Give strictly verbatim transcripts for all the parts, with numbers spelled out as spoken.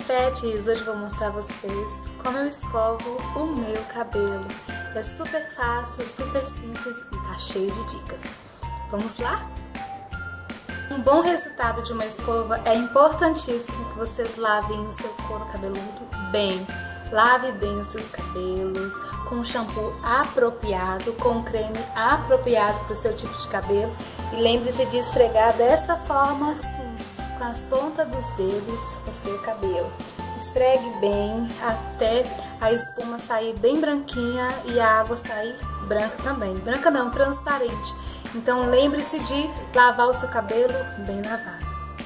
Fetes, hoje eu vou mostrar a vocês como eu escovo o meu cabelo. É super fácil, super simples e tá cheio de dicas. Vamos lá? Um bom resultado de uma escova é importantíssimo que vocês lavem o seu couro cabeludo bem. Lave bem os seus cabelos com um shampoo apropriado, com um creme apropriado para o seu tipo de cabelo. E lembre-se de esfregar dessa forma assim, com as pontas dos dedos, o seu cabelo. Esfregue bem até a espuma sair bem branquinha e a água sair branca também. Branca não, transparente. Então lembre-se de lavar o seu cabelo bem lavado.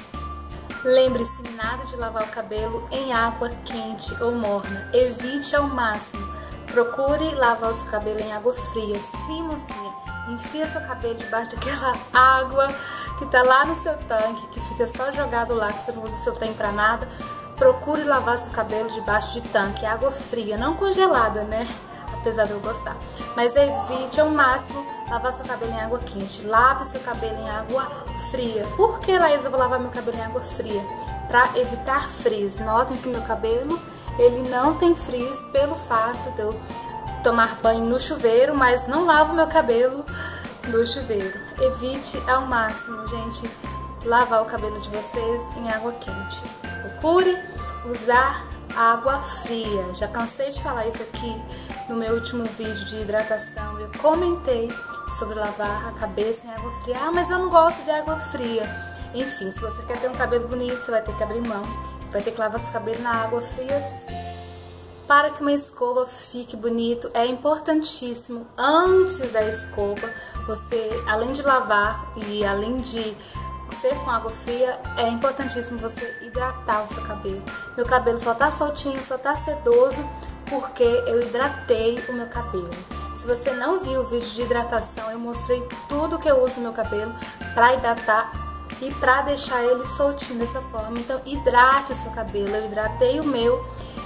Lembre-se nada de lavar o cabelo em água quente ou morna. Evite ao máximo. Procure lavar o seu cabelo em água fria. Sim, mocinha, enfia seu cabelo debaixo daquela água que tá lá no seu tanque, que fica só jogado lá, que você não usa seu tanque pra nada. Procure lavar seu cabelo debaixo de tanque, água fria, não congelada, né? Apesar de eu gostar. Mas evite ao máximo lavar seu cabelo em água quente. Lave seu cabelo em água fria. Por que, Laís, eu vou lavar meu cabelo em água fria? Para evitar frizz. Notem que meu cabelo, ele não tem frizz pelo fato de eu tomar banho no chuveiro, mas não lavo meu cabelo no chuveiro. Evite ao máximo, gente, lavar o cabelo de vocês em água quente. Procure usar água fria. Já cansei de falar isso aqui no meu último vídeo de hidratação. Eu comentei sobre lavar a cabeça em água fria. Ah, mas eu não gosto de água fria. Enfim, se você quer ter um cabelo bonito, você vai ter que abrir mão. Vai ter que lavar seu cabelo na água fria sim. Para que uma escova fique bonito, é importantíssimo, antes da escova, você, além de lavar e além de ser com água fria, é importantíssimo você hidratar o seu cabelo. Meu cabelo só tá soltinho, só tá sedoso, porque eu hidratei o meu cabelo. Se você não viu o vídeo de hidratação, eu mostrei tudo que eu uso no meu cabelo para hidratar e para deixar ele soltinho dessa forma. Então hidrate o seu cabelo, eu hidratei o meu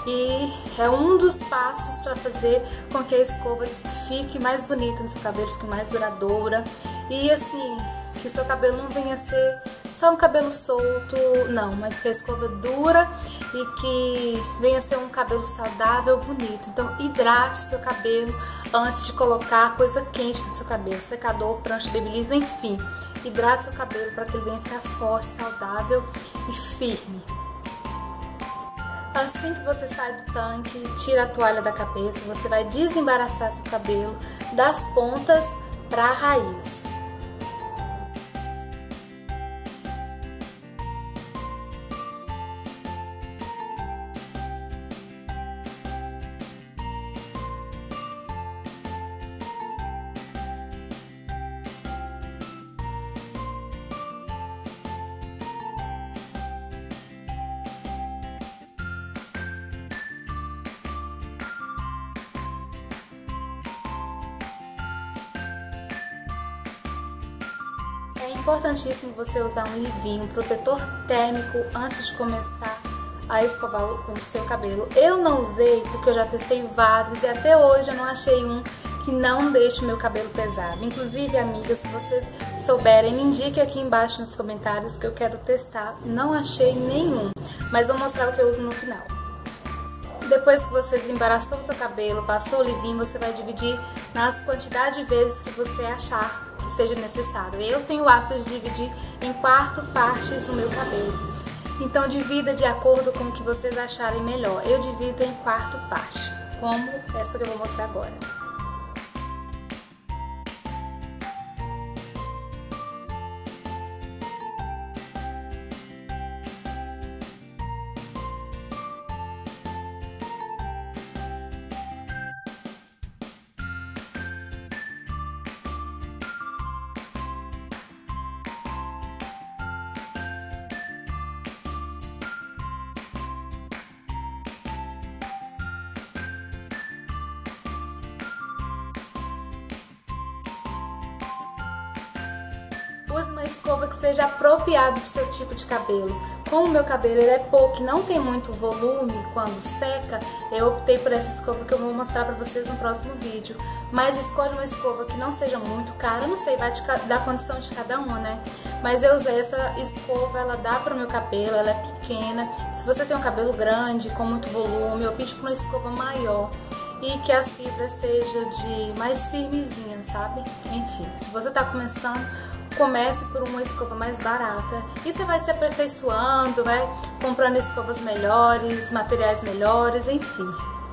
e é um dos passos para fazer com que a escova fique mais bonita no seu cabelo, fique mais duradoura e assim, que seu cabelo não venha a ser só um cabelo solto, não, mas que a escova dura e que venha a ser um cabelo saudável, bonito. Então hidrate seu cabelo antes de colocar coisa quente no seu cabelo, secador, prancha, babyliss, enfim. Hidrate seu cabelo para que ele venha ficar forte, saudável e firme. Assim que você sai do tanque, tira a toalha da cabeça, você vai desembaraçar seu cabelo das pontas para a raiz. É importantíssimo você usar um leave-in, um protetor térmico antes de começar a escovar o seu cabelo. Eu não usei porque eu já testei vários e até hoje eu não achei um que não deixe o meu cabelo pesado. Inclusive, amigas, se vocês souberem, me indiquem aqui embaixo nos comentários que eu quero testar. Não achei nenhum, mas vou mostrar o que eu uso no final. Depois que você desembaraçou o seu cabelo, passou o leave-in, você vai dividir nas quantidades de vezes que você achar que seja necessário. Eu tenho o hábito de dividir em quatro partes o meu cabelo. Então divida de acordo com o que vocês acharem melhor. Eu divido em quatro partes, como essa que eu vou mostrar agora. Use uma escova que seja apropriada para o seu tipo de cabelo. Como o meu cabelo ele é pouco e não tem muito volume quando seca, eu optei por essa escova que eu vou mostrar para vocês no próximo vídeo. Mas escolha uma escova que não seja muito cara, não sei, vai de, da condição de cada uma, né? mas eu usei essa escova, ela dá para o meu cabelo, ela é pequena. Se você tem um cabelo grande, com muito volume, eu opto por uma escova maior e que as fibras sejam de mais firmezinha, sabe? Enfim, se você tá começando, comece por uma escova mais barata e você vai se aperfeiçoando, vai comprando escovas melhores, materiais melhores, enfim.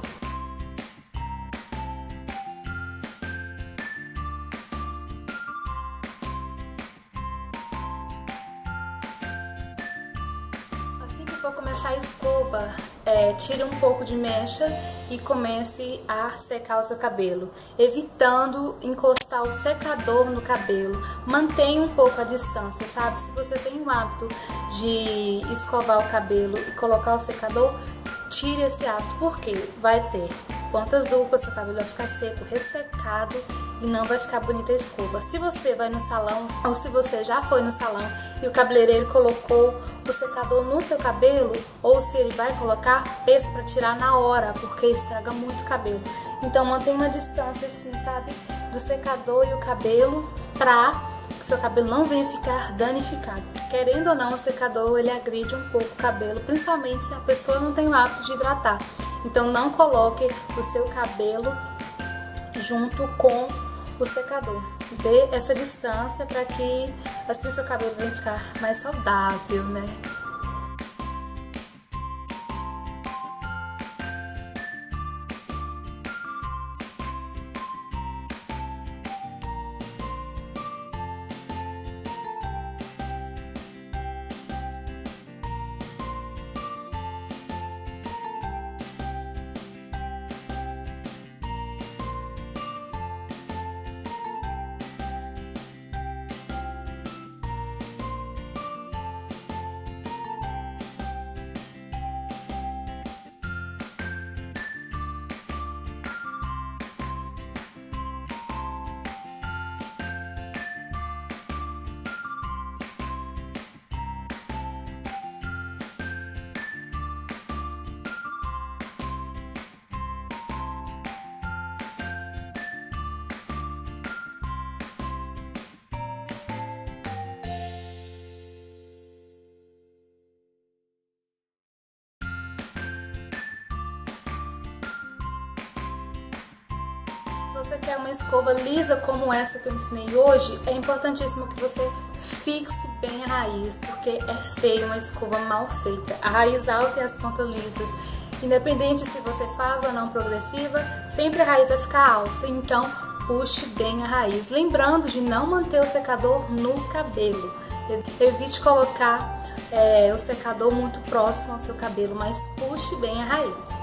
For começar a escova, é, tire um pouco de mecha e comece a secar o seu cabelo, evitando encostar o secador no cabelo. Mantenha um pouco a distância, sabe? Se você tem o hábito de escovar o cabelo e colocar o secador, tire esse hábito, porque vai ter pontas duplas, seu cabelo vai ficar seco, ressecado e não vai ficar bonita a escova. Se você vai no salão ou se você já foi no salão e o cabeleireiro colocou o secador no seu cabelo, ou se ele vai colocar, peça para tirar na hora, porque estraga muito o cabelo. Então mantenha uma distância assim, sabe, do secador e o cabelo, pra que seu cabelo não venha ficar danificado. Querendo ou não, o secador ele agride um pouco o cabelo, principalmente se a pessoa não tem o hábito de hidratar. Então não coloque o seu cabelo junto com o secador. Dê essa distância para que assim seu cabelo venha ficar mais saudável, né? Se você quer uma escova lisa como essa que eu ensinei hoje, é importantíssimo que você fixe bem a raiz, porque é feio uma escova mal feita. A raiz alta e as pontas lisas. Independente se você faz ou não progressiva, sempre a raiz vai ficar alta, então puxe bem a raiz. Lembrando de não manter o secador no cabelo. Evite colocar é, o secador muito próximo ao seu cabelo, mas puxe bem a raiz.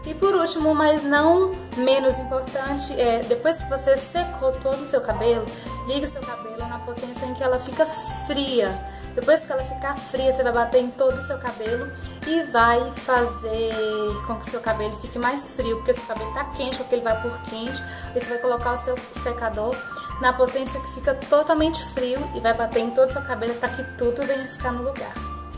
E por último, mas não menos importante, é depois que você secou todo o seu cabelo, ligue seu cabelo na potência em que ela fica fria. Depois que ela ficar fria, você vai bater em todo o seu cabelo e vai fazer com que seu cabelo fique mais frio, porque seu cabelo tá quente, porque ele vai por quente. Aí você vai colocar o seu secador na potência que fica totalmente frio e vai bater em todo o seu cabelo para que tudo venha ficar no lugar.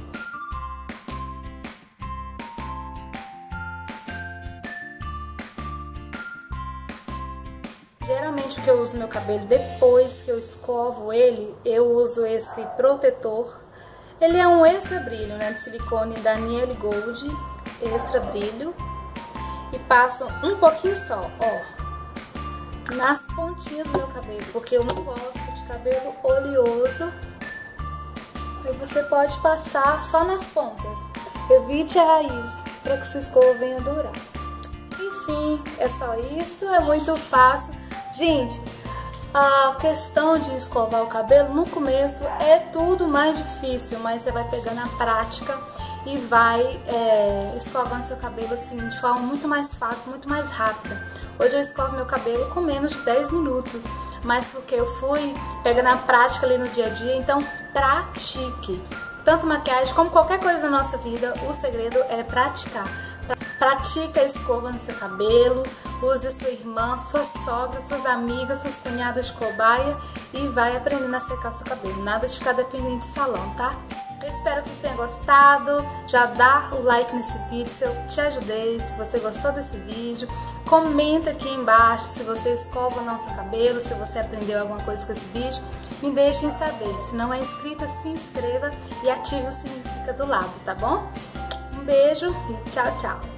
Geralmente o que eu uso no meu cabelo depois que eu escovo ele, eu uso esse protetor. Ele é um extra brilho, né, de silicone da Niele Gold, extra brilho. E passo um pouquinho só, ó, nas pontinhas do meu cabelo, porque eu não gosto de cabelo oleoso. Aí você pode passar só nas pontas. Evite a raiz, para que sua escova venha dourar. Enfim, é só isso, é muito fácil. Gente, a questão de escovar o cabelo no começo é tudo mais difícil, mas você vai pegando a prática e vai é, escovando seu cabelo assim de forma muito mais fácil, muito mais rápida. Hoje eu escovo meu cabelo com menos de dez minutos, mas porque eu fui pegando a prática ali no dia a dia, então pratique. Tanto maquiagem como qualquer coisa da nossa vida, o segredo é praticar. Pratica a escova no seu cabelo, use sua irmã, sua sogra, suas amigas, suas cunhadas de cobaia e vai aprendendo a secar seu cabelo. Nada de ficar dependente de salão, tá? Eu espero que vocês tenham gostado. Já dá o like nesse vídeo se eu te ajudei, se você gostou desse vídeo. Comenta aqui embaixo se você escova ou não seu cabelo, se você aprendeu alguma coisa com esse vídeo. Me deixem saber. Se não é inscrita, se inscreva e ative o sininho que fica do lado, tá bom? Um beijo e tchau, tchau!